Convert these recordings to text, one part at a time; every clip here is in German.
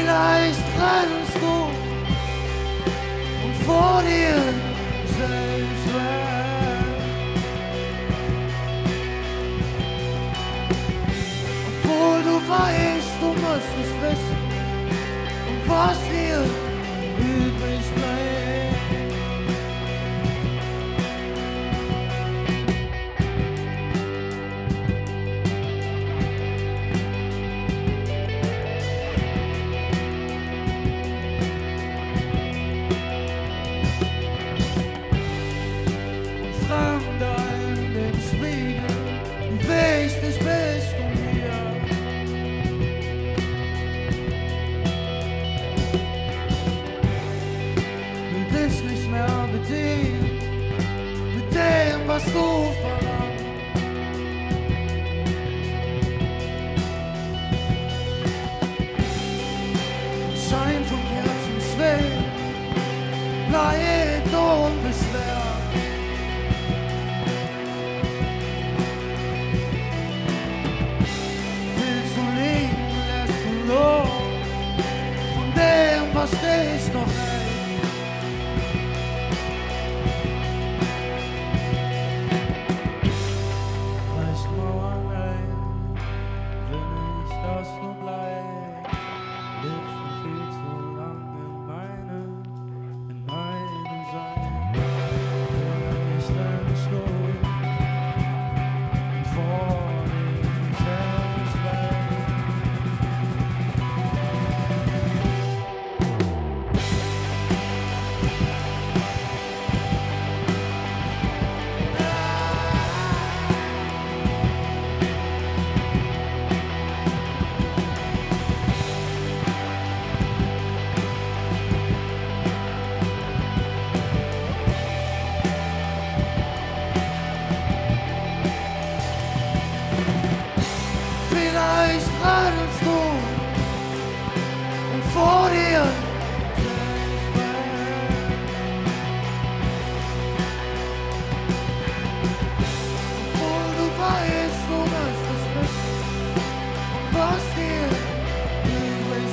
Vielleicht rennst du und vor dir selbst weg. Obwohl du weißt, du müsstest wissen, was dir übrig bleibt. Was du verlangst. Schein vom Herzensweg bleibt unbeschwert. Willst du leben, lässt du los von dem, was dich noch hält. Vielleicht radelst du und vor dir selbst weg. Obwohl du weißt, du müsstest wissen, was dir übrig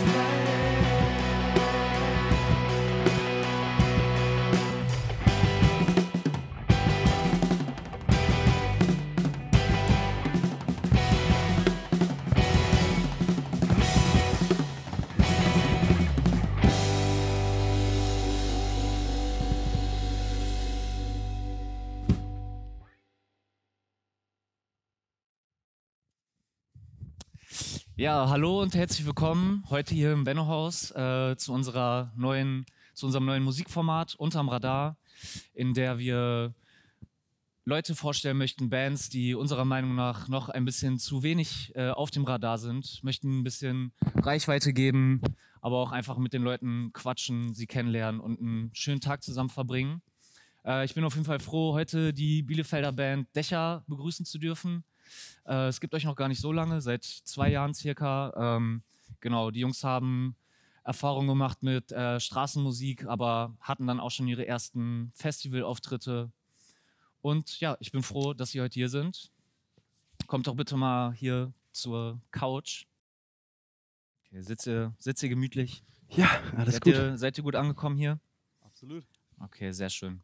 Ja, hallo und herzlich willkommen heute hier im Benno-Haus zu unserem neuen Musikformat Unterm Radar, in der wir Leute vorstellen möchten, Bands, die unserer Meinung nach noch ein bisschen zu wenig auf dem Radar sind, möchten ein bisschen Reichweite geben, aber auch einfach mit den Leuten quatschen, sie kennenlernen und einen schönen Tag zusammen verbringen. Ich bin auf jeden Fall froh, heute die Bielefelder Band Dächer begrüßen zu dürfen. Es gibt euch noch gar nicht so lange, seit 2 Jahren circa. Genau, die Jungs haben Erfahrung gemacht mit Straßenmusik, aber hatten dann auch schon ihre ersten Festivalauftritte. Und ja, ich bin froh, dass sie heute hier sind. Kommt doch bitte mal hier zur Couch. Okay, sitzt ihr gemütlich? Ja, alles gut. Seid ihr gut angekommen hier? Absolut. Okay, sehr schön.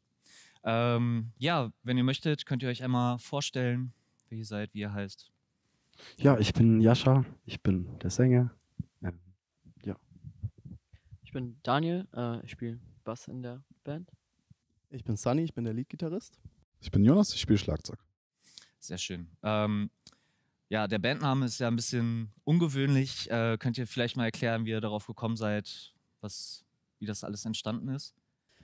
Ja, wenn ihr möchtet, könnt ihr euch einmal vorstellen, wer ihr seid, wie ihr heißt. Ja, ich bin Jascha, ich bin der Sänger. Ja. Ich bin Daniel, ich spiele Bass in der Band. Ich bin Sunny, ich bin der Leadgitarrist. Ich bin Jonas, ich spiele Schlagzeug. Sehr schön. Ja, der Bandname ist ja ein bisschen ungewöhnlich. Könnt ihr vielleicht mal erklären, wie ihr darauf gekommen seid, wie das alles entstanden ist?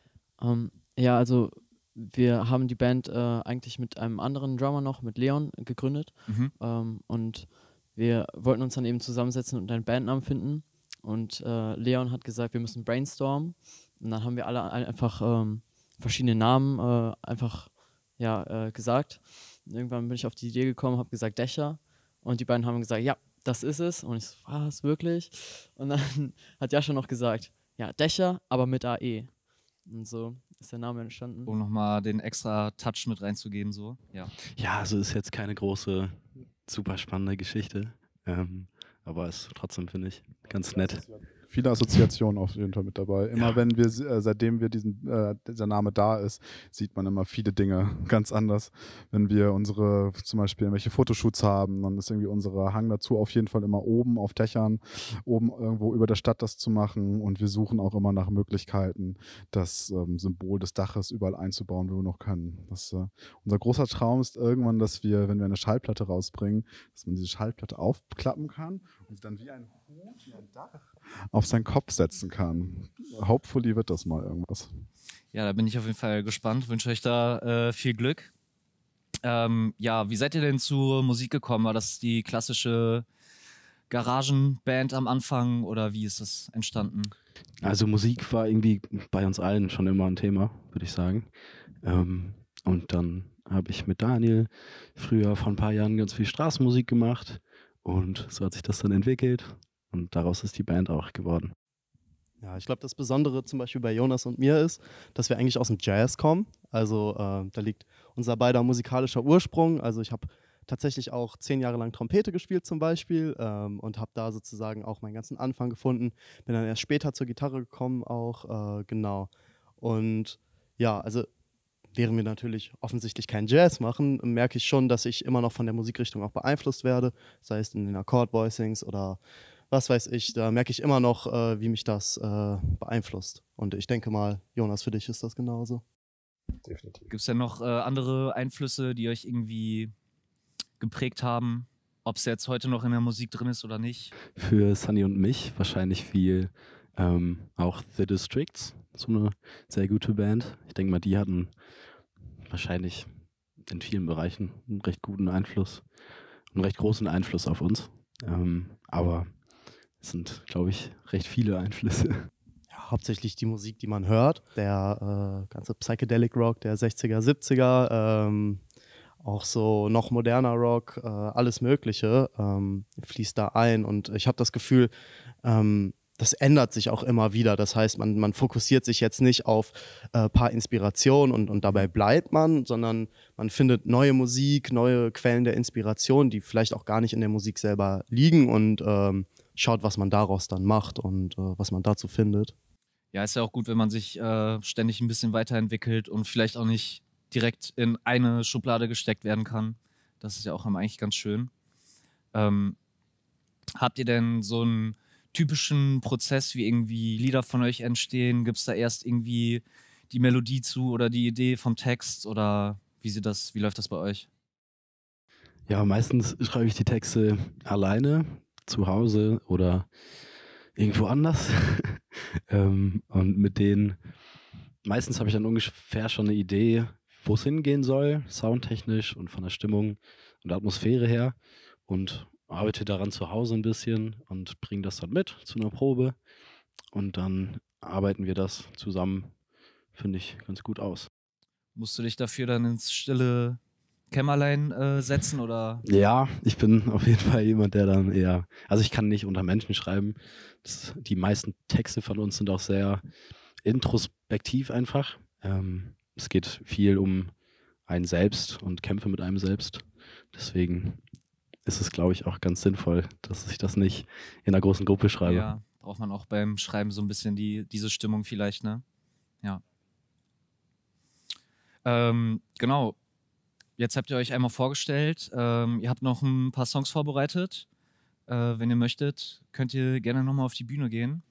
Ja, also wir haben die Band eigentlich mit einem anderen Drummer noch, mit Leon, gegründet. Und wir wollten uns dann eben zusammensetzen und einen Bandnamen finden. Und Leon hat gesagt, wir müssen brainstormen. Und dann haben wir alle einfach verschiedene Namen gesagt. Und irgendwann bin ich auf die Idee gekommen, habe gesagt Dächer. Und die beiden haben gesagt, ja, das ist es. Und ich so, was, wirklich? Und dann hat Jascha noch gesagt, ja, Dächer, aber mit AE. Und so ist der Name entstanden. Um nochmal den extra Touch mit reinzugeben, so. Ja, also ist jetzt keine große, super spannende Geschichte. Aber ist trotzdem, finde ich, ganz nett. viele Assoziationen auf jeden Fall mit dabei. Immer wenn wir, seitdem wir dieser Name da ist, sieht man immer viele Dinge ganz anders. Wenn wir zum Beispiel irgendwelche Fotoshoots haben, dann ist irgendwie unser Hang dazu auf jeden Fall immer oben auf Dächern, oben irgendwo über der Stadt das zu machen, und wir suchen auch immer nach Möglichkeiten, das Symbol des Daches überall einzubauen, wo wir noch können. Unser großer Traum ist irgendwann, dass wir, wenn wir eine Schallplatte rausbringen, dass man diese Schallplatte aufklappen kann und sie dann wie ein Hut, wie ein Dach auf seinen Kopf setzen kann. Hopefully wird das mal irgendwas. Ja, da bin ich auf jeden Fall gespannt. Wünsche euch da viel Glück. Ja, wie seid ihr denn zur Musik gekommen? War das die klassische Garagenband am Anfang oder wie ist das entstanden? Also Musik war irgendwie bei uns allen schon immer ein Thema, würde ich sagen. Und dann habe ich mit Daniel früher vor ein paar Jahren ganz viel Straßenmusik gemacht und so hat sich das dann entwickelt und daraus ist die Band auch geworden. Ja, ich glaube, das Besondere zum Beispiel bei Jonas und mir ist, dass wir eigentlich aus dem Jazz kommen. Also da liegt unser beider musikalischer Ursprung. Also ich habe tatsächlich auch 10 Jahre lang Trompete gespielt zum Beispiel und habe da sozusagen auch meinen ganzen Anfang gefunden. Bin dann erst später zur Gitarre gekommen auch, genau. Und ja, also während wir natürlich offensichtlich keinen Jazz machen, merke ich schon, dass ich immer noch von der Musikrichtung auch beeinflusst werde, sei es in den Akkord-Voicings oder was weiß ich, da merke ich immer noch, wie mich das beeinflusst. Und ich denke mal, Jonas, für dich ist das genauso. Definitiv. Gibt es denn noch andere Einflüsse, die euch irgendwie geprägt haben, ob es jetzt heute noch in der Musik drin ist oder nicht? Für Sunny und mich wahrscheinlich viel auch The Districts, so eine sehr gute Band. Ich denke mal, die hatten wahrscheinlich in vielen Bereichen einen recht guten Einfluss, einen recht großen Einfluss auf uns. Aber es sind, glaube ich, recht viele Einflüsse. Ja, hauptsächlich die Musik, die man hört, der ganze Psychedelic Rock der 60er, 70er, auch so noch moderner Rock, alles Mögliche fließt da ein. Und ich habe das Gefühl, das ändert sich auch immer wieder. Das heißt, man fokussiert sich jetzt nicht auf ein paar Inspirationen und dabei bleibt man, sondern man findet neue Musik, neue Quellen der Inspiration, die vielleicht auch gar nicht in der Musik selber liegen und schaut, was man daraus dann macht und was man dazu findet. Ja, ist ja auch gut, wenn man sich ständig ein bisschen weiterentwickelt und vielleicht auch nicht direkt in eine Schublade gesteckt werden kann. Das ist ja auch eigentlich ganz schön. Habt ihr denn so einen typischen Prozess, wie irgendwie Lieder von euch entstehen? Gibt es da erst irgendwie die Melodie zu oder die Idee vom Text oder wie läuft das bei euch? Ja, meistens schreibe ich die Texte alleine, zu Hause oder irgendwo anders. Und mit denen, meistens habe ich dann ungefähr schon eine Idee, wo es hingehen soll, soundtechnisch und von der Stimmung und der Atmosphäre her, und arbeite daran zu Hause ein bisschen und bringe das dann mit zu einer Probe und dann arbeiten wir das zusammen, finde ich, ganz gut aus. Musst du dich dafür dann ins stille Kämmerlein setzen oder? Ja, ich bin auf jeden Fall jemand, der dann eher, also ich kann nicht unter Menschen schreiben. Die meisten Texte von uns sind auch sehr introspektiv einfach. Es geht viel um einen selbst und Kämpfe mit einem selbst. Deswegen ist es, glaube ich, auch ganz sinnvoll, dass ich das nicht in einer großen Gruppe schreibe. Ja, braucht man auch beim Schreiben so ein bisschen diese Stimmung vielleicht, ne? Ja. Genau. Jetzt habt ihr euch einmal vorgestellt. Ihr habt noch ein paar Songs vorbereitet. Wenn ihr möchtet, könnt ihr gerne nochmal auf die Bühne gehen.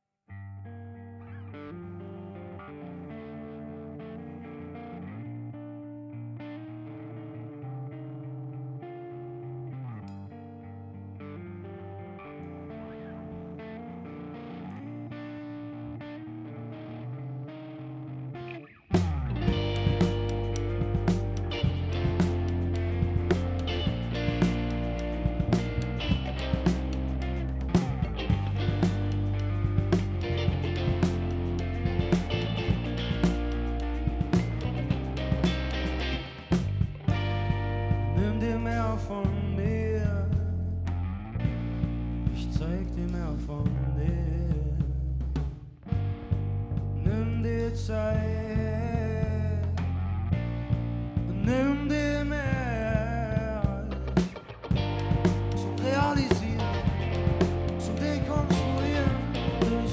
Nimm dir mehr von mir, ich zeig dir mehr von dir. Nimm dir Zeit, nimm dir mehr zum Realisieren, zum Dekonstruieren.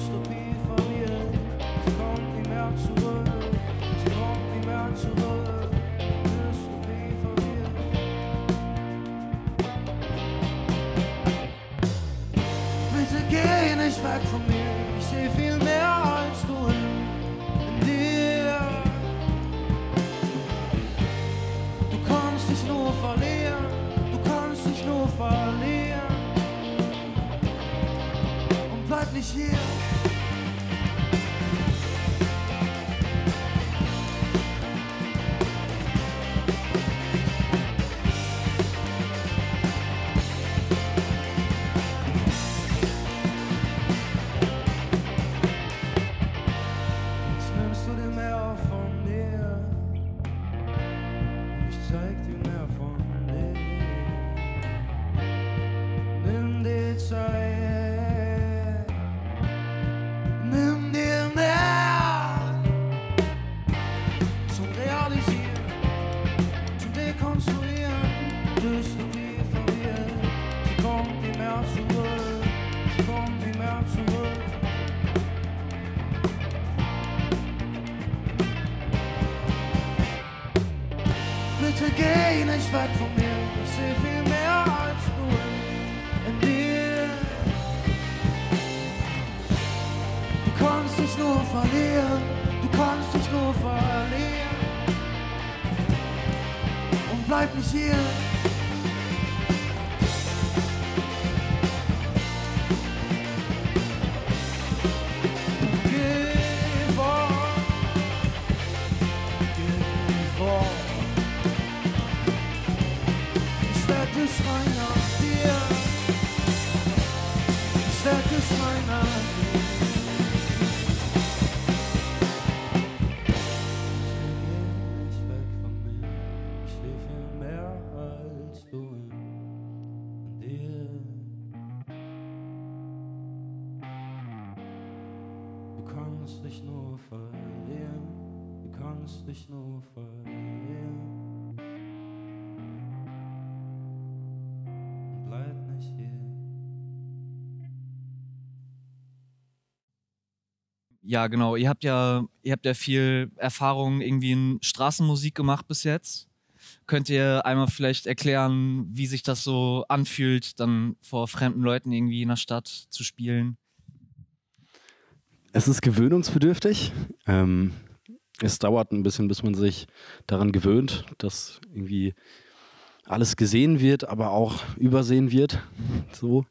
nicht weg von mir. Ich seh viel mehr als du in dir. Du kannst dich nur verlieren, du kannst dich nur verlieren. Und bleib nicht hier. Bitte geh nicht weg von mir, ich seh viel mehr als du in dir. Du kannst dich nur verlieren, du kannst dich nur verlieren. Und bleib nicht hier. Geh fort, geh fort. Ich rein nach dir, ich werde es rein nach dir. Ich geh nicht weg von mir, ich seh viel mehr als du in dir. Du kannst dich nur verlieren, du kannst dich nur verlieren. Bleib nicht hier. Ja, genau. Ihr habt ja viel Erfahrung irgendwie in Straßenmusik gemacht bis jetzt. Könnt ihr einmal vielleicht erklären, wie sich das so anfühlt, dann vor fremden Leuten irgendwie in der Stadt zu spielen? Es ist gewöhnungsbedürftig. Es dauert ein bisschen, bis man sich daran gewöhnt, dass irgendwie alles gesehen wird, aber auch übersehen wird. So.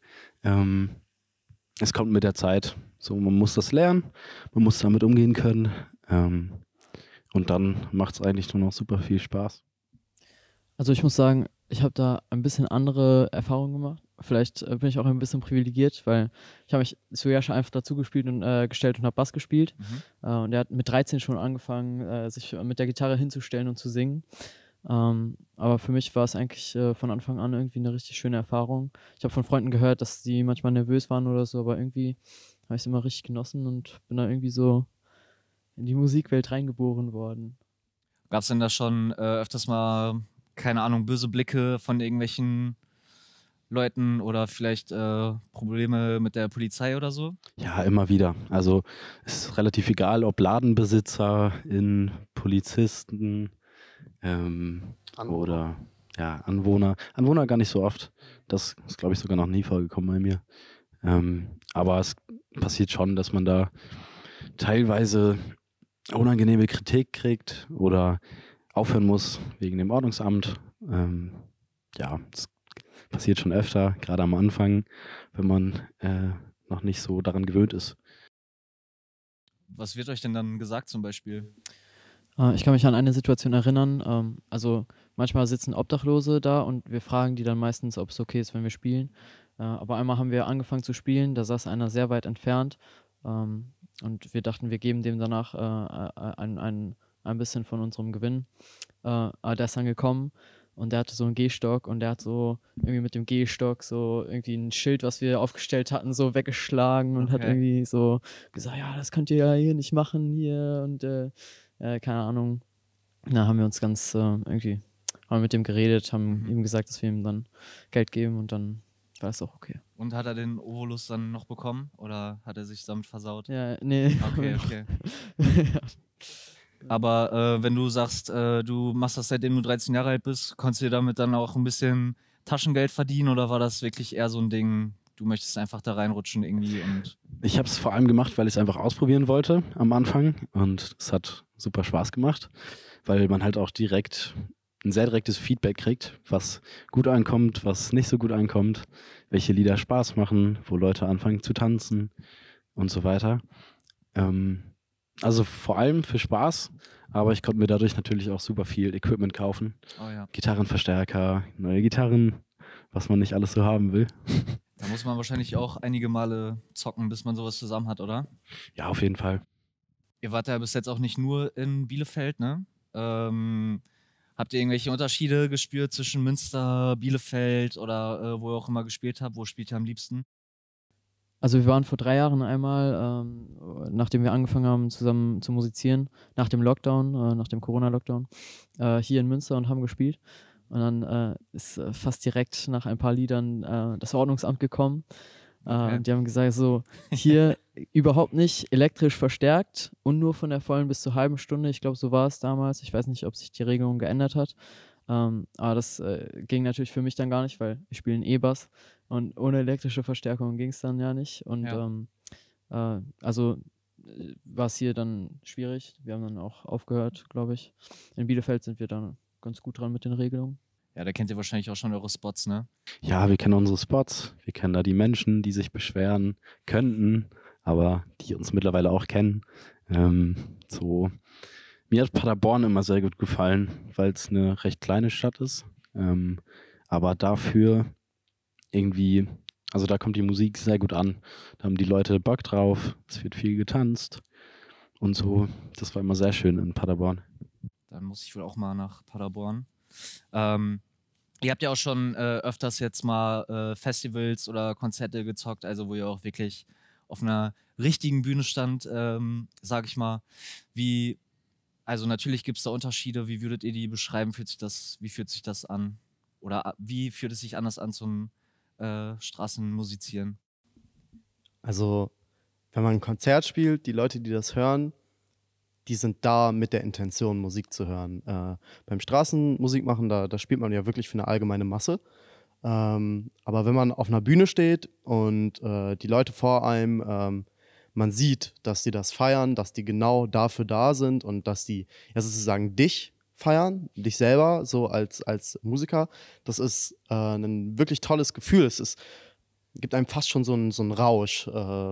Es kommt mit der Zeit. So, man muss das lernen, man muss damit umgehen können. Und dann macht es eigentlich nur noch super viel Spaß. Also ich muss sagen, ich habe da ein bisschen andere Erfahrungen gemacht. Vielleicht bin ich auch ein bisschen privilegiert, weil ich habe mich zu Jascha einfach dazu gespielt und gestellt und habe Bass gespielt. Und er hat mit 13 schon angefangen, sich mit der Gitarre hinzustellen und zu singen. Aber für mich war es eigentlich von Anfang an irgendwie eine richtig schöne Erfahrung. Ich habe von Freunden gehört, dass die manchmal nervös waren oder so, aber irgendwie habe ich es immer richtig genossen und bin da irgendwie so in die Musikwelt reingeboren worden. Gab es denn da schon öfters mal, keine Ahnung, böse Blicke von irgendwelchen Leuten oder vielleicht Probleme mit der Polizei oder so? Ja, immer wieder. Also es ist relativ egal, ob Ladenbesitzer, Polizisten oder ja, Anwohner. Anwohner gar nicht so oft. Das ist, glaube ich, sogar noch nie vorgekommen bei mir. Aber es passiert schon, dass man da teilweise unangenehme Kritik kriegt oder aufhören muss wegen dem Ordnungsamt. Ja, das passiert schon öfter, gerade am Anfang, wenn man noch nicht so daran gewöhnt ist. Was wird euch denn dann gesagt zum Beispiel? Ich kann mich an eine Situation erinnern. Also manchmal sitzen Obdachlose da und wir fragen die dann meistens, ob es okay ist, wenn wir spielen. Aber einmal haben wir angefangen zu spielen, da saß einer sehr weit entfernt und wir dachten, wir geben dem danach ein bisschen von unserem Gewinn. Aber der ist dann gekommen und der hatte so einen Gehstock und der hat so irgendwie mit dem Gehstock so irgendwie ein Schild, was wir aufgestellt hatten, so weggeschlagen und hat irgendwie so gesagt, ja, das könnt ihr ja hier nicht machen hier und keine Ahnung. Da haben wir uns ganz irgendwie, haben wir mit dem geredet, haben ihm gesagt, dass wir ihm dann Geld geben und dann war es auch okay. Und hat er den Ovolus dann noch bekommen oder hat er sich damit versaut? Ja, nee. Okay. Aber wenn du sagst, du machst das seitdem du 13 Jahre alt bist, konntest du dir damit dann auch ein bisschen Taschengeld verdienen oder war das wirklich eher so ein Ding, du möchtest einfach da reinrutschen irgendwie und... Ich habe es vor allem gemacht, weil ich es einfach ausprobieren wollte am Anfang und es hat super Spaß gemacht, weil man halt auch direkt ein sehr direktes Feedback kriegt, was gut ankommt, was nicht so gut ankommt, welche Lieder Spaß machen, wo Leute anfangen zu tanzen und so weiter. Also vor allem für Spaß, aber ich konnte mir dadurch natürlich auch super viel Equipment kaufen. Oh ja. Gitarrenverstärker, neue Gitarren, was man nicht alles so haben will. Da muss man wahrscheinlich auch einige Male zocken, bis man sowas zusammen hat, oder? Ja, auf jeden Fall. Ihr wart ja bis jetzt auch nicht nur in Bielefeld, ne? Habt ihr irgendwelche Unterschiede gespürt zwischen Münster, Bielefeld oder wo ihr auch immer gespielt habt? Wo spielt ihr am liebsten? Also wir waren vor 3 Jahren einmal, nachdem wir angefangen haben zusammen zu musizieren, nach dem Lockdown, nach dem Corona-Lockdown, hier in Münster und haben gespielt. Und dann ist fast direkt nach ein paar Liedern das Ordnungsamt gekommen. Okay. Und die haben gesagt, so hier überhaupt nicht elektrisch verstärkt und nur von der vollen bis zur halben Stunde. Ich glaube, so war es damals. Ich weiß nicht, ob sich die Regelung geändert hat. Aber das ging natürlich für mich dann gar nicht, weil ich spiele einen E-Bass und ohne elektrische Verstärkung ging es dann ja nicht. Und also war es hier dann schwierig. Wir haben dann auch aufgehört, glaube ich. In Bielefeld sind wir dann ganz gut dran mit den Regelungen. Ja, da kennt ihr wahrscheinlich auch schon eure Spots, ne? Ja, wir kennen unsere Spots, wir kennen da die Menschen, die sich beschweren könnten, aber die uns mittlerweile auch kennen. Mir hat Paderborn immer sehr gut gefallen, weil es eine recht kleine Stadt ist. Aber dafür irgendwie, also da kommt die Musik sehr gut an. Da haben die Leute Bock drauf, es wird viel getanzt und so. Das war immer sehr schön in Paderborn. Dann muss ich wohl auch mal nach Paderborn. Ihr habt ja auch schon öfters jetzt mal Festivals oder Konzerte gezockt, also wo ihr auch wirklich auf einer richtigen Bühne stand, sag ich mal. Also natürlich gibt es da Unterschiede, wie würdet ihr die beschreiben? Wie fühlt sich das an? Oder wie fühlt es sich anders an zum Straßenmusizieren? Also, wenn man ein Konzert spielt, die Leute, die das hören, die sind da mit der Intention, Musik zu hören. Beim Straßenmusik machen, da spielt man ja wirklich für eine allgemeine Masse. Aber wenn man auf einer Bühne steht und die Leute vor einem, man sieht, dass die das feiern, dass die genau dafür da sind und dass die ja sozusagen dich feiern, dich selber, so als Musiker, das ist ein wirklich tolles Gefühl. Gibt einem fast schon so einen Rausch.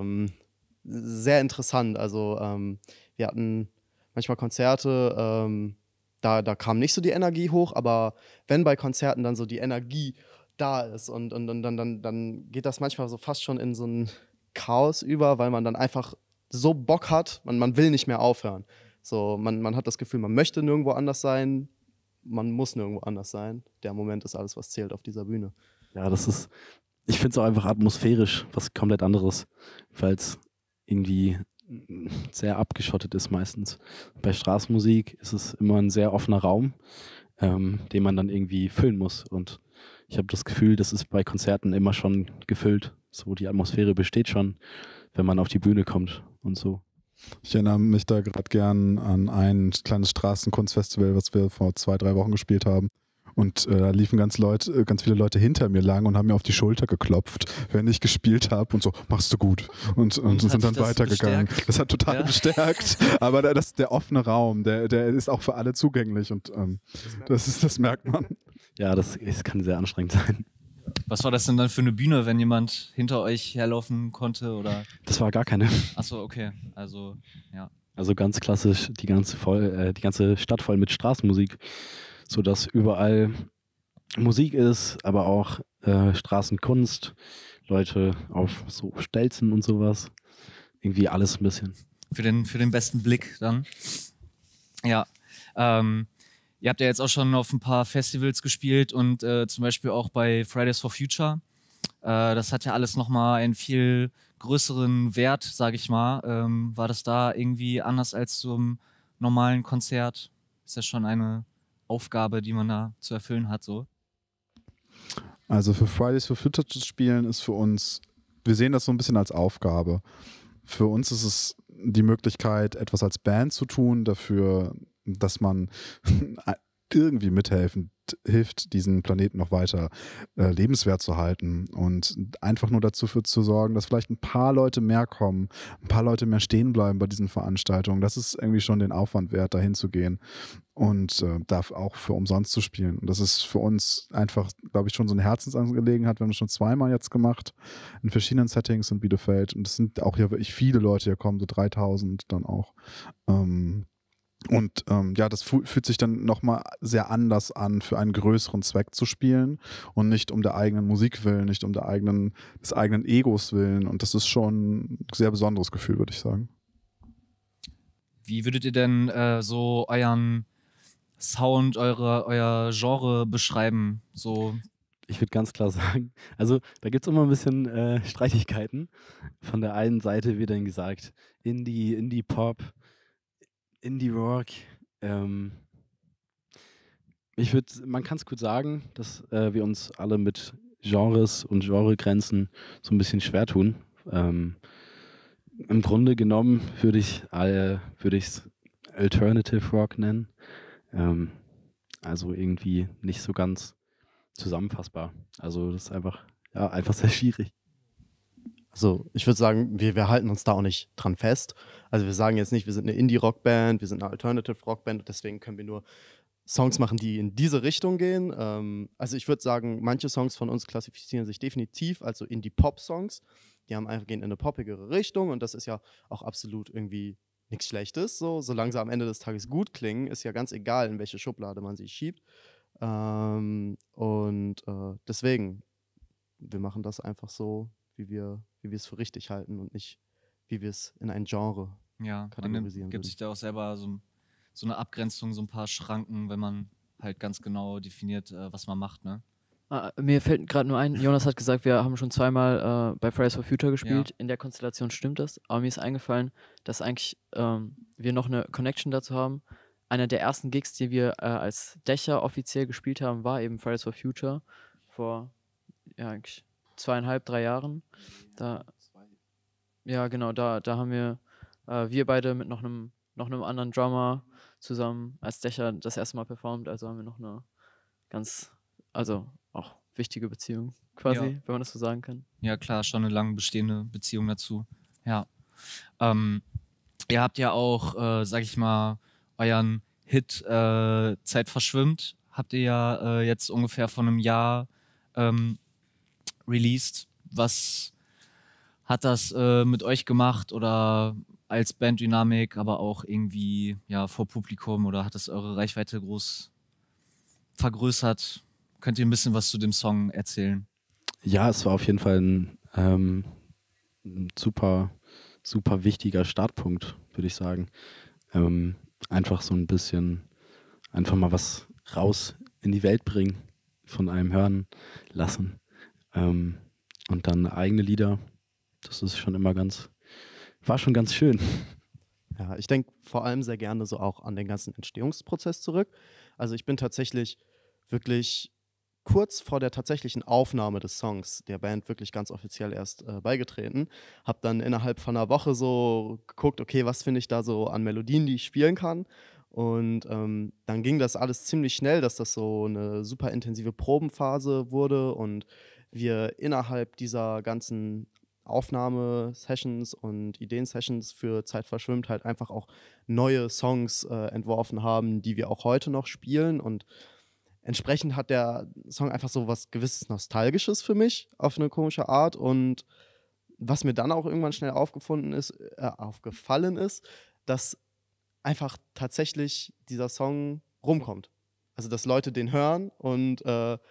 Sehr interessant. Also wir hatten manchmal Konzerte, da kam nicht so die Energie hoch, aber wenn bei Konzerten dann so die Energie da ist und dann geht das manchmal so fast schon in so ein Chaos über, weil man dann einfach so Bock hat, man will nicht mehr aufhören. So, man hat das Gefühl, man möchte nirgendwo anders sein, man muss nirgendwo anders sein. Der Moment ist alles, was zählt auf dieser Bühne. Ja, ich finde es auch einfach atmosphärisch was komplett anderes, weil es irgendwie sehr abgeschottet ist meistens. Bei Straßenmusik ist es immer ein sehr offener Raum, den man dann irgendwie füllen muss. Und ich habe das Gefühl, das ist bei Konzerten immer schon gefüllt. So, die Atmosphäre besteht schon, wenn man auf die Bühne kommt und so. Ich erinnere mich da gerade gern an ein kleines Straßenkunstfestival, was wir vor 2-3 Wochen gespielt haben. Und da liefen ganz viele Leute hinter mir lang und haben mir auf die Schulter geklopft, wenn ich gespielt habe und so, machst du gut. Und sind dann weitergegangen. Das hat total bestärkt. Aber der offene Raum, der ist auch für alle zugänglich und das merkt man. Ja, das kann sehr anstrengend sein. Was war das denn dann für eine Bühne, wenn jemand hinter euch herlaufen konnte? Oder? Das war gar keine. Achso, okay. Also, ja. Also ganz klassisch die ganze Stadt voll mit Straßenmusik, sodass überall Musik ist, aber auch Straßenkunst, Leute auf so Stelzen und sowas. Irgendwie alles ein bisschen. Für den besten Blick dann. Ja. Ihr habt ja jetzt auch schon auf ein paar Festivals gespielt und zum Beispiel auch bei Fridays for Future. Das hat ja alles nochmal einen viel größeren Wert, sage ich mal. War das da irgendwie anders als zum normalen Konzert? Ist ja schon eine Aufgabe, die man da zu erfüllen hat, so? Also für Fridays for Future zu spielen ist für uns, wir sehen das so ein bisschen als Aufgabe. Für uns ist es die Möglichkeit, etwas als Band zu tun, dafür, dass man irgendwie mithelfen hilft, diesen Planeten noch weiter lebenswert zu halten und einfach nur dazu zu sorgen, dass vielleicht ein paar Leute mehr kommen, ein paar Leute mehr stehen bleiben bei diesen Veranstaltungen. Das ist irgendwie schon den Aufwand wert, dahin zu gehen und da auch für umsonst zu spielen. Und das ist für uns einfach, glaube ich, schon so eine Herzensangelegenheit. Wir haben das schon zweimal jetzt gemacht, in verschiedenen Settings in Bielefeld. Und es sind auch hier wirklich viele Leute, hier kommen so 3000 dann auch. Ja, das fühlt sich dann nochmal sehr anders an, für einen größeren Zweck zu spielen und nicht um der eigenen Musik willen, nicht um des eigenen Egos willen. Und das ist schon ein sehr besonderes Gefühl, würde ich sagen. Wie würdet ihr denn so euren Sound, euer Genre beschreiben? So. Ich würde ganz klar sagen, also da gibt es immer ein bisschen Streitigkeiten. Von der einen Seite wird dann gesagt, Indie-Pop, Indie-Rock. Man kann es gut sagen, dass wir uns alle mit Genres und Genregrenzen so ein bisschen schwer tun. Im Grunde genommen würde ich es Alternative Rock nennen. Also irgendwie nicht so ganz zusammenfassbar. Also das ist einfach sehr schwierig. Also ich würde sagen, wir halten uns da auch nicht dran fest. Also wir sagen jetzt nicht, wir sind eine Indie-Rock-Band, wir sind eine Alternative-Rock-Band und deswegen können wir nur Songs machen, die in diese Richtung gehen. Also ich würde sagen, manche Songs von uns klassifizieren sich definitiv als so Indie-Pop-Songs. Die gehen in eine poppigere Richtung und das ist ja auch absolut irgendwie nichts Schlechtes. Solange sie am Ende des Tages gut klingen, ist ja ganz egal, in welche Schublade man sie schiebt. Deswegen, wir machen das einfach so, wie wir es für richtig halten und nicht, wie wir es in ein Genre kategorisieren man gibt würden. sich da auch selber so eine Abgrenzung, so ein paar Schranken, wenn man halt ganz genau definiert, was man macht, ne? Mir fällt gerade nur ein, Jonas hat gesagt, wir haben schon zweimal bei Fridays for Future gespielt. Ja. In der Konstellation stimmt das. Aber mir ist eingefallen, dass eigentlich wir noch eine Connection dazu haben. Einer der ersten Gigs, die wir als Dächer offiziell gespielt haben, war eben Fridays for Future vor eigentlich 2,5, 3 Jahren. Da haben wir beide mit noch einem anderen Drummer zusammen als Dächer das erste Mal performt. Also haben wir noch eine auch wichtige Beziehung quasi, Ja. wenn man das so sagen kann. Ja, klar, schon eine lange bestehende Beziehung dazu. Ja. Ihr habt ja auch, sag ich mal, euren Hit Zeit verschwimmt. Habt ihr ja jetzt ungefähr vor einem Jahr released. Was hat das mit euch gemacht oder als Banddynamik, aber auch irgendwie vor Publikum oder hat das eure Reichweite groß vergrößert? Könnt ihr ein bisschen was zu dem Song erzählen? Ja, es war auf jeden Fall ein super, super wichtiger Startpunkt, würde ich sagen. Einfach so ein bisschen, einfach mal was raus in die Welt bringen, von einem hören lassen. Und dann eigene Lieder, das ist schon immer war schon ganz schön. Ja, ich denke vor allem sehr gerne so auch an den ganzen Entstehungsprozess zurück. Also ich bin tatsächlich wirklich kurz vor der tatsächlichen Aufnahme des Songs der Band wirklich ganz offiziell erst beigetreten. Habe dann innerhalb von einer Woche so geguckt, okay, was finde ich da so an Melodien, die ich spielen kann. Und dann ging das alles ziemlich schnell, dass das so eine super intensive Probenphase wurde und wir innerhalb dieser ganzen Aufnahme-Sessions und Ideen-Sessions für Zeit verschwimmt halt einfach auch neue Songs entworfen haben, die wir auch heute noch spielen und entsprechend hat der Song einfach so was gewisses Nostalgisches für mich auf eine komische Art und was mir dann auch irgendwann schnell aufgefallen ist, dass einfach tatsächlich dieser Song rumkommt. Also dass Leute den hören und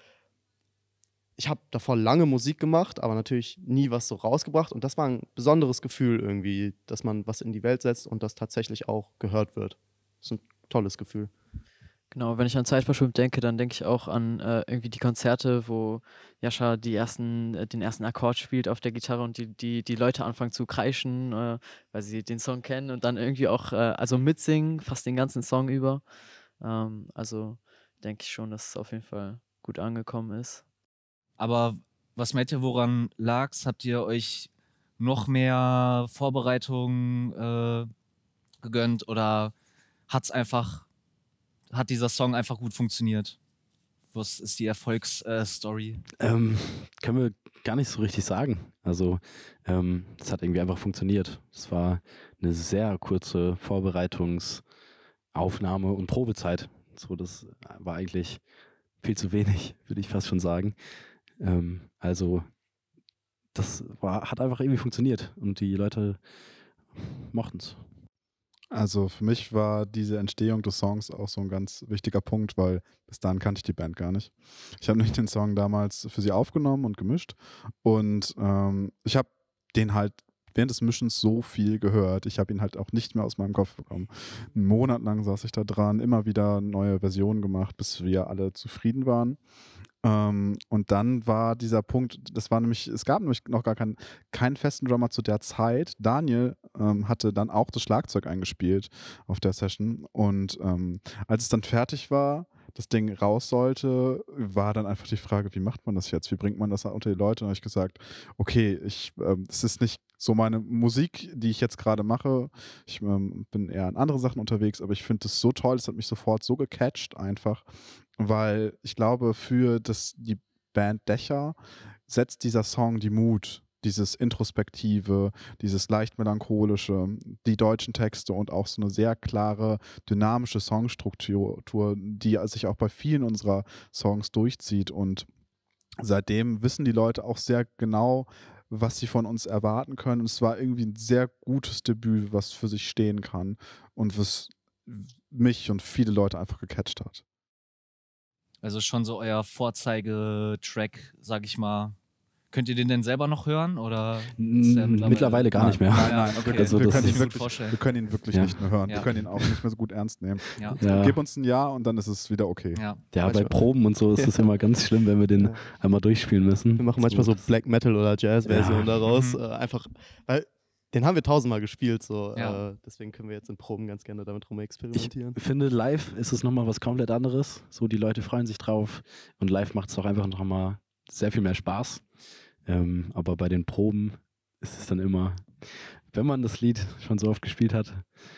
ich habe davor lange Musik gemacht, aber natürlich nie was so rausgebracht und das war ein besonderes Gefühl irgendwie, dass man was in die Welt setzt und das tatsächlich auch gehört wird. Das ist ein tolles Gefühl. Genau, wenn ich an Zeit verschwimmt denke, dann denke ich auch an irgendwie die Konzerte, wo Jascha den ersten Akkord spielt auf der Gitarre und die Leute anfangen zu kreischen, weil sie den Song kennen und dann irgendwie auch mitsingen, fast den ganzen Song über. Also denke ich schon, dass es auf jeden Fall gut angekommen ist. Aber was meint ihr, woran lag's? Habt ihr euch noch mehr Vorbereitungen gegönnt oder hat's einfach hat dieser Song einfach gut funktioniert? Was ist die Erfolgsstory? Können wir gar nicht so richtig sagen. Also, das hat irgendwie einfach funktioniert. Es war eine sehr kurze Vorbereitungsaufnahme und Probezeit. So, das war eigentlich viel zu wenig, würde ich fast schon sagen. Also, hat einfach irgendwie funktioniert und die Leute mochten es. Also für mich war diese Entstehung des Songs auch so ein ganz wichtiger Punkt, weil bis dahin kannte ich die Band gar nicht. Ich habe nämlich den Song damals für sie aufgenommen und gemischt und ich habe den halt während des Mischens so viel gehört. Ich habe ihn halt auch nicht mehr aus meinem Kopf bekommen. Einen Monat lang saß ich da dran, immer wieder neue Versionen gemacht, bis wir alle zufrieden waren. Und dann war dieser Punkt, es gab nämlich noch gar keinen festen Drummer zu der Zeit. Daniel hatte dann auch das Schlagzeug eingespielt auf der Session. Und als es dann fertig war, das Ding raus sollte, war dann einfach die Frage, wie macht man das jetzt? Wie bringt man das unter die Leute? Und habe ich gesagt, okay, es ist nicht so meine Musik, die ich jetzt gerade mache. Ich bin eher an andere Sachen unterwegs, aber ich finde das so toll, es hat mich sofort so gecatcht einfach, weil ich glaube, für die Band Dächer setzt dieser Song die Mut, dieses Introspektive, dieses leicht melancholische, die deutschen Texte und auch so eine sehr klare, dynamische Songstruktur, die sich auch bei vielen unserer Songs durchzieht. Und seitdem wissen die Leute auch sehr genau, was sie von uns erwarten können. Und es war irgendwie ein sehr gutes Debüt, was für sich stehen kann und was mich und viele Leute einfach gecatcht hat. Also schon so euer Vorzeigetrack, sag ich mal. Könnt ihr den denn selber noch hören? Oder ist der Mittlerweile gar nicht mehr. Nein, okay. Also wir vorstellen. können ihn wirklich Ja. nicht mehr hören. Ja. Wir können ihn auch nicht mehr so gut ernst nehmen. Ja. Ja. Gib uns ein Jahr und dann ist es wieder okay. Ja. Ja, bei Manchmal. Proben und so ist es immer ganz schlimm, wenn wir den Ja. einmal durchspielen müssen. Wir machen manchmal so Black Metal oder Jazz-Versionen Ja. daraus. Mhm. Einfach, weil den haben wir tausendmal gespielt. So. Ja. Deswegen können wir jetzt in Proben ganz gerne damit Ich rumexperimentieren. finde, live ist es nochmal was komplett anderes. So, die Leute freuen sich drauf und live macht es auch einfach nochmal sehr viel mehr Spaß. Aber bei den Proben ist es dann immer, wenn man das Lied schon so oft gespielt hat,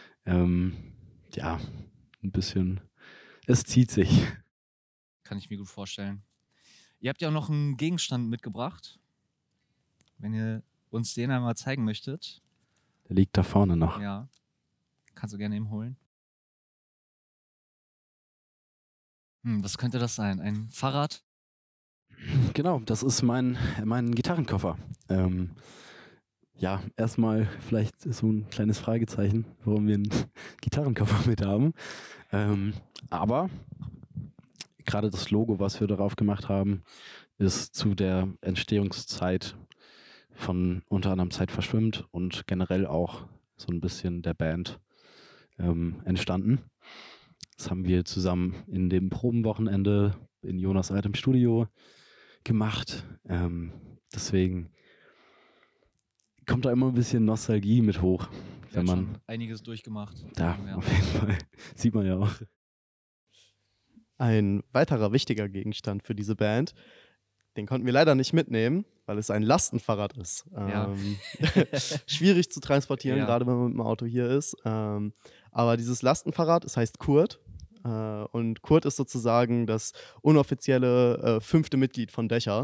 ja, ein bisschen, es zieht sich. Kann ich mir gut vorstellen. Ihr habt ja auch noch einen Gegenstand mitgebracht. Wenn ihr uns den einmal zeigen möchtet. Der liegt da vorne noch. Ja. Kannst du gerne eben holen. Was könnte das sein? Ein Fahrrad? Genau, das ist mein Gitarrenkoffer. Ja, erstmal vielleicht so ein kleines Fragezeichen, warum wir einen Gitarrenkoffer mit haben. Aber gerade das Logo, was wir darauf gemacht haben, ist zu der Entstehungszeit von unter anderem Zeit verschwimmt und generell auch so ein bisschen der Band entstanden. Das haben wir zusammen in dem Probenwochenende in Jonas altem Studio gemacht. Deswegen kommt da immer ein bisschen Nostalgie mit hoch, Ihr wenn habt man schon einiges durchgemacht. ja, auf jeden Fall sieht man ja auch. Ein weiterer wichtiger Gegenstand für diese Band, den konnten wir leider nicht mitnehmen, weil es ein Lastenfahrrad ist. Ja. Schwierig zu transportieren, Ja. gerade wenn man mit dem Auto hier ist. Aber dieses Lastenfahrrad, es heißt Kurt. Und Kurt ist sozusagen das unoffizielle 5. Mitglied von Dächer.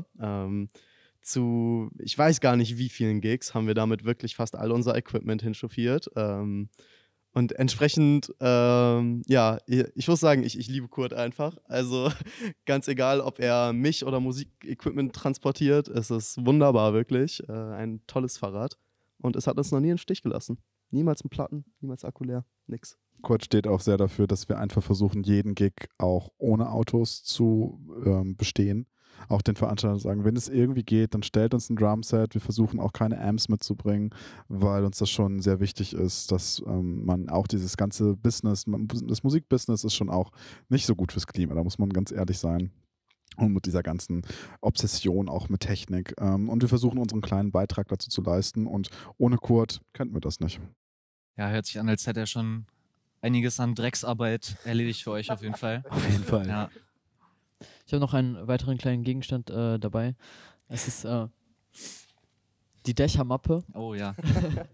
Ich weiß gar nicht wie vielen Gigs, haben wir damit wirklich fast all unser Equipment hinchauffiert. Und entsprechend, ja, ich muss sagen, ich liebe Kurt einfach. Also ganz egal, ob er mich oder Musikequipment transportiert, es ist wunderbar, wirklich. Ein tolles Fahrrad. Und es hat uns noch nie im Stich gelassen. Niemals ein Platten, niemals Akku leer, nix. Kurt steht auch sehr dafür, dass wir einfach versuchen, jeden Gig auch ohne Autos zu bestehen. Auch den Veranstaltern sagen, wenn es irgendwie geht, dann stellt uns ein Drumset. Wir versuchen auch keine Amps mitzubringen, weil uns das schon sehr wichtig ist, dass man auch dieses ganze Business, das Musikbusiness ist schon auch nicht so gut fürs Klima, da muss man ganz ehrlich sein. Und mit dieser ganzen Obsession auch mit Technik. Und wir versuchen unseren kleinen Beitrag dazu zu leisten. Und ohne Kurt könnten wir das nicht. Ja, hört sich an, als hätte er schon einiges an Drecksarbeit erledigt für euch auf jeden Fall. Auf jeden Fall. Ja. Ich habe noch einen weiteren kleinen Gegenstand dabei. Es ist die Dächermappe. Oh ja.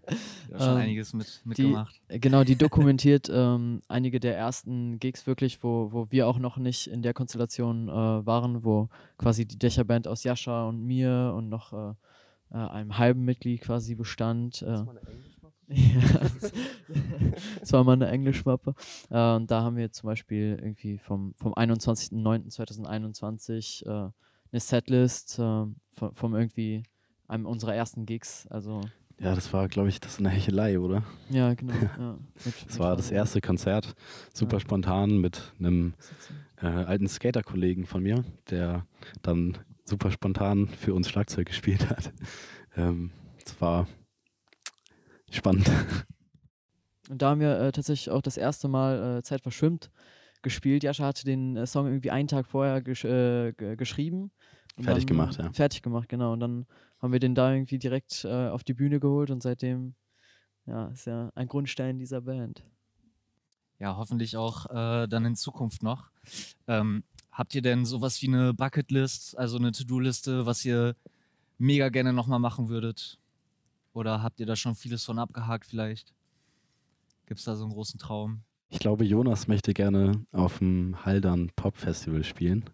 Ja, schon einiges mitgemacht. Genau, die dokumentiert einige der ersten Gigs wirklich, wo wir auch noch nicht in der Konstellation waren, wo quasi die Dächerband aus Jascha und mir und noch einem halben Mitglied quasi bestand. Das war eine Englischmappe? Ja, das war mal eine Englischmappe. Und da haben wir zum Beispiel irgendwie vom 21.09.2021 eine Setlist vom irgendwie einem unserer ersten Gigs. Also Ja, das war, glaube ich, das in der Hechelei, oder? ja, genau. Ja, Das war das erste Konzert, super spontan mit einem alten Skater-Kollegen von mir, der dann super spontan für uns Schlagzeug gespielt hat. Es war spannend. Und da haben wir tatsächlich auch das erste Mal Zeit verschwimmt gespielt. Jascha hatte den Song irgendwie einen Tag vorher geschrieben. Und Fertig dann, gemacht, ja. Fertig gemacht, genau. Und dann haben wir den da irgendwie direkt auf die Bühne geholt und seitdem ist ja ein Grundstein dieser Band. Ja, hoffentlich auch dann in Zukunft noch. Habt ihr denn sowas wie eine Bucketlist, also eine To-Do-Liste, was ihr mega gerne nochmal machen würdet? Oder habt ihr da schon vieles von abgehakt vielleicht? Gibt es da so einen großen Traum? Ich glaube, Jonas möchte gerne auf dem Haldern Pop Festival spielen.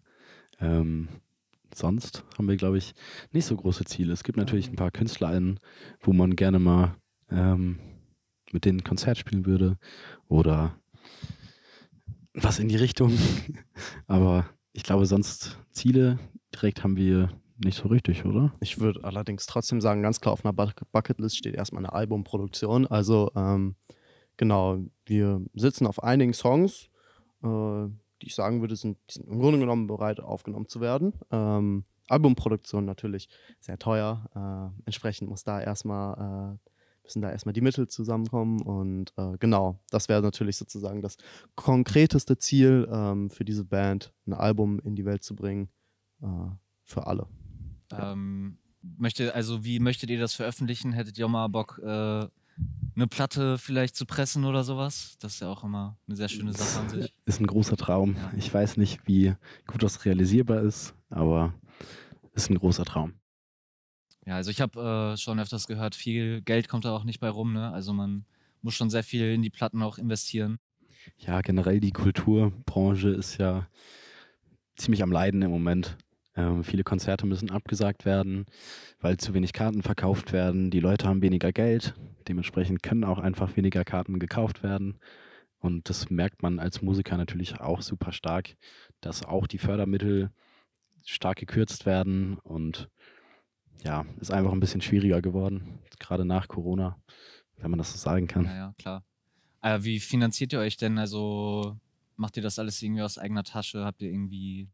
Sonst haben wir, glaube ich, nicht so große Ziele. Es gibt natürlich ein paar KünstlerInnen, wo man gerne mal mit denen ein Konzert spielen würde oder was in die Richtung. Aber ich glaube, sonst Ziele direkt haben wir nicht so richtig, oder? Ich würde allerdings trotzdem sagen, ganz klar auf einer Bucketlist steht erstmal eine Albumproduktion. Also genau, wir sitzen auf einigen Songs, die ich sagen würde, die sind im Grunde genommen bereit, aufgenommen zu werden. Albumproduktion natürlich sehr teuer. Entsprechend müssen da erstmal die Mittel zusammenkommen. Und genau, das wäre natürlich sozusagen das konkreteste Ziel für diese Band, ein Album in die Welt zu bringen, für alle. Wie möchtet ihr das veröffentlichen? Hättet ihr auch mal Bock, eine Platte vielleicht zu pressen oder sowas? Das ist ja auch immer eine sehr schöne Sache an sich. Ist ein großer Traum. Ja. Ich weiß nicht, wie gut das realisierbar ist, aber ist ein großer Traum. Ja, also ich habe schon öfters gehört, viel Geld kommt da auch nicht bei rum, ne? Also man muss schon sehr viel in die Platten auch investieren. Ja, generell die Kulturbranche ist ja ziemlich am Leiden im Moment. Viele Konzerte müssen abgesagt werden, weil zu wenig Karten verkauft werden. Die Leute haben weniger Geld. Dementsprechend können auch einfach weniger Karten gekauft werden. Und das merkt man als Musiker natürlich auch super stark, dass auch die Fördermittel stark gekürzt werden. Und ja, ist einfach ein bisschen schwieriger geworden, gerade nach Corona, wenn man das so sagen kann. Ja, klar. Wie finanziert ihr euch denn? Also macht ihr das alles irgendwie aus eigener Tasche? Habt ihr irgendwie...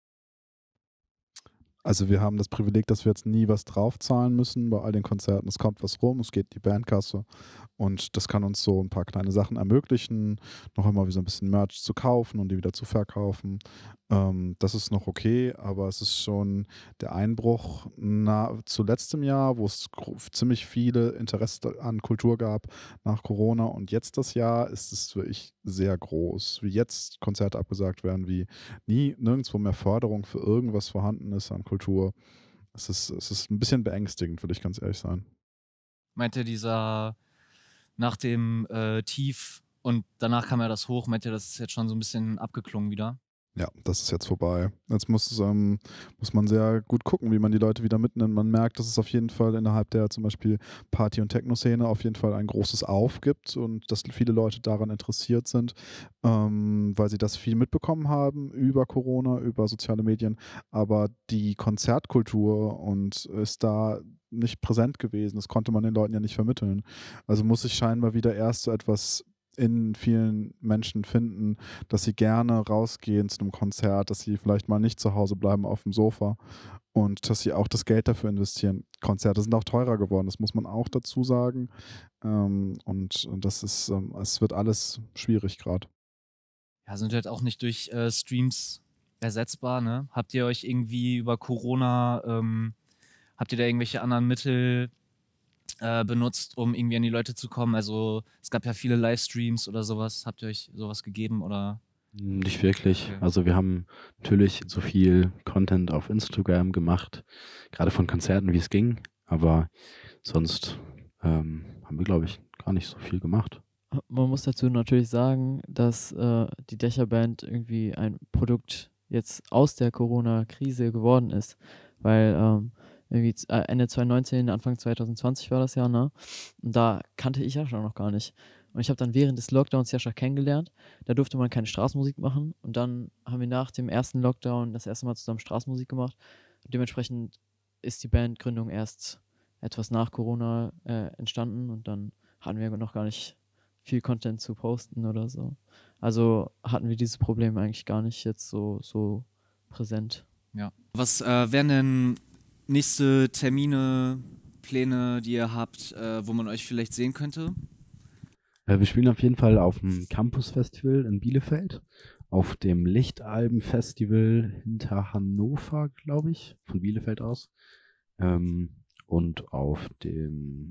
Also wir haben das Privileg, dass wir jetzt nie was draufzahlen müssen bei all den Konzerten. Es kommt was rum, es geht in die Bandkasse und das kann uns so ein paar kleine Sachen ermöglichen, noch immer wie so ein bisschen Merch zu kaufen und die wieder zu verkaufen. Das ist noch okay, aber es ist schon der Einbruch zu letztem Jahr, wo es ziemlich viele Interesse an Kultur gab nach Corona und jetzt das Jahr ist es wirklich sehr groß. Wie jetzt Konzerte abgesagt werden, wie nirgendwo mehr Förderung für irgendwas vorhanden ist an Kultur. Es ist ein bisschen beängstigend, würde ich ganz ehrlich sein. Meint ihr nach dem Tief und danach kam ja das Hoch, meint ihr, das ist jetzt schon so ein bisschen abgeklungen wieder? Ja, das ist jetzt vorbei. Jetzt muss man sehr gut gucken, wie man die Leute wieder mitnimmt. Man merkt, dass es auf jeden Fall innerhalb der zum Beispiel Party- und Techno-Szene auf jeden Fall ein großes Auf gibt und dass viele Leute daran interessiert sind, weil sie das viel mitbekommen haben über Corona, über soziale Medien. Aber die Konzertkultur ist da nicht präsent gewesen. Das konnte man den Leuten ja nicht vermitteln. Also muss sich scheinbar wieder erst so etwas in vielen Menschen finden, dass sie gerne rausgehen zu einem Konzert, dass sie vielleicht mal nicht zu Hause bleiben auf dem Sofa und dass sie auch das Geld dafür investieren. Konzerte sind auch teurer geworden, das muss man auch dazu sagen. Und das ist, es wird alles schwierig gerade. Ja, sind halt auch nicht durch Streams ersetzbar, ne? Habt ihr euch irgendwie über Corona, habt ihr da irgendwelche anderen Mittel benutzt, um irgendwie an die Leute zu kommen? Also es gab ja viele Livestreams oder sowas. Habt ihr euch sowas gegeben oder? Nicht wirklich. Okay. Also wir haben natürlich so viel Content auf Instagram gemacht, gerade von Konzerten, wie es ging. Aber sonst haben wir, glaube ich, gar nicht so viel gemacht. Man muss dazu natürlich sagen, dass die Dächerband irgendwie ein Produkt jetzt aus der Corona-Krise geworden ist, weil irgendwie Ende 2019, Anfang 2020 war das ja, ne? Und da kannte ich Jascha noch gar nicht. Und ich habe dann während des Lockdowns Jascha kennengelernt. Da durfte man keine Straßenmusik machen. Und dann haben wir nach dem ersten Lockdown das erste Mal zusammen Straßenmusik gemacht. Und dementsprechend ist die Bandgründung erst etwas nach Corona entstanden. Und dann hatten wir noch gar nicht viel Content zu posten oder so. Also hatten wir dieses Problem eigentlich gar nicht jetzt so präsent. Ja. Was wären denn nächste Termine, Pläne, die ihr habt, wo man euch vielleicht sehen könnte? Wir spielen auf jeden Fall auf dem Campus-Festival in Bielefeld, auf dem Lichtalben-Festival hinter Hannover, glaube ich, von Bielefeld aus. Und auf dem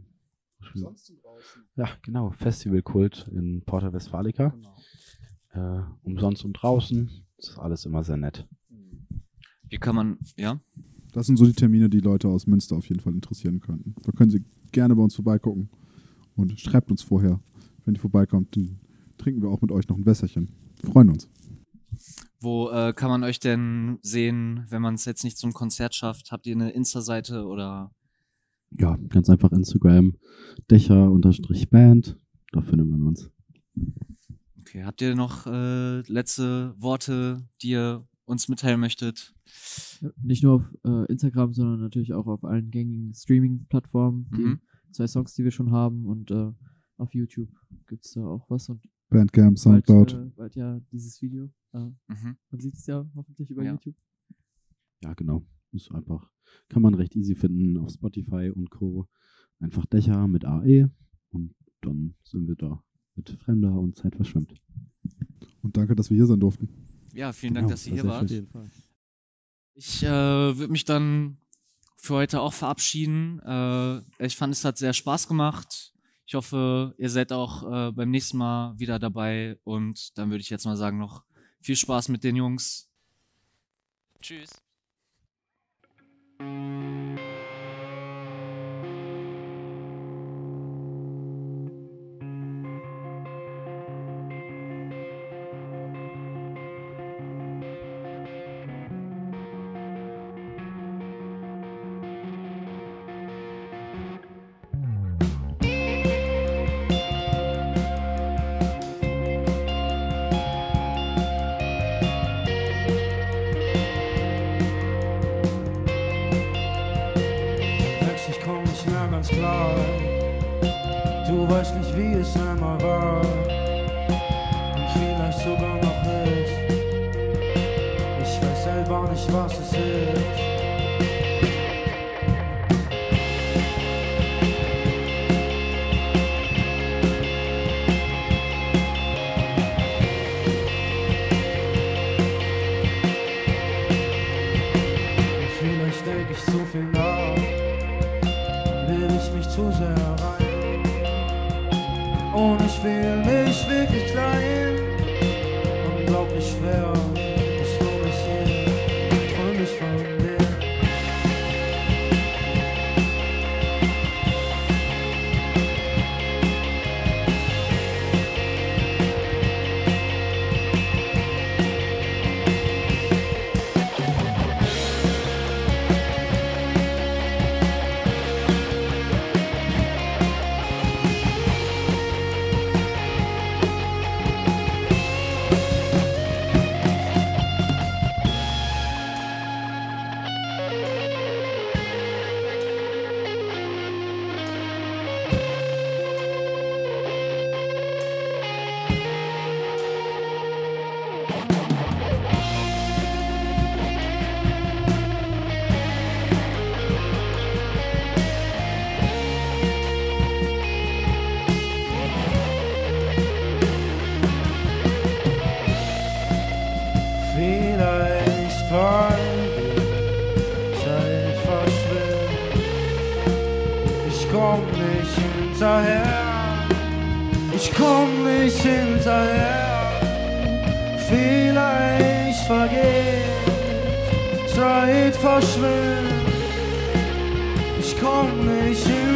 ja, genau, Festivalkult in Porta Westfalica. Genau. Umsonst und draußen. Das ist alles immer sehr nett. Wie kann man, ja? Das sind so die Termine, die Leute aus Münster auf jeden Fall interessieren könnten. Da können Sie gerne bei uns vorbeigucken und schreibt uns vorher. Wenn ihr vorbeikommt, dann trinken wir auch mit euch noch ein Wässerchen. Wir freuen uns. Wo kann man euch denn sehen, wenn man es jetzt nicht zum Konzert schafft? Habt ihr eine Insta-Seite oder? Ja, ganz einfach Instagram, Dächer_Band, da findet man uns. Okay, habt ihr noch letzte Worte, die ihr uns mitteilen möchtet? Nicht nur auf Instagram, sondern natürlich auch auf allen gängigen Streaming-Plattformen. Die 2 Songs, die wir schon haben, und auf YouTube gibt es da auch was. Und Bandcamp, Soundcloud. Bald ja dieses Video. Man sieht es ja hoffentlich über YouTube. Ja, genau. Ist einfach, kann man recht easy finden auf Spotify und Co. Einfach Dächer mit AE und dann sind wir da mit Fremder und Zeit verschwimmt. Und danke, dass wir hier sein durften. Ja, vielen Dank, dass ihr hier wart. Auf jeden Fall. Ich würde mich dann für heute auch verabschieden. Ich fand, es hat sehr Spaß gemacht. Ich hoffe, ihr seid auch beim nächsten Mal wieder dabei. Und dann würde ich jetzt mal sagen, noch viel Spaß mit den Jungs. Tschüss. Ganz klar, du weißt nicht, wie es einmal war und vielleicht sogar noch ist. Ich weiß selber nicht, was es ist. Und vielleicht denke ich zu viel nach, ich mich zu sehr rein und ich fühle mich wirklich klein, unglaublich schwer, dass du mich hier träum ich von dir. Zeit verschwindet. Ich komm nicht hinterher. Ich komm nicht hinterher. Vielleicht vergeht, Zeit verschwindet. Ich komm nicht hinterher.